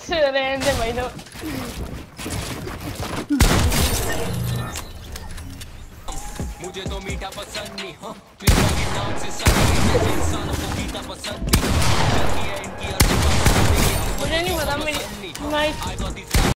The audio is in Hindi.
रहने दे भाई तो। मुझे तो मीठा पसंद नहीं हो, मीठा के नाम से सभी इंसानों को मीठा पसंद नहीं। इनकी मुझे नहीं पता मेरी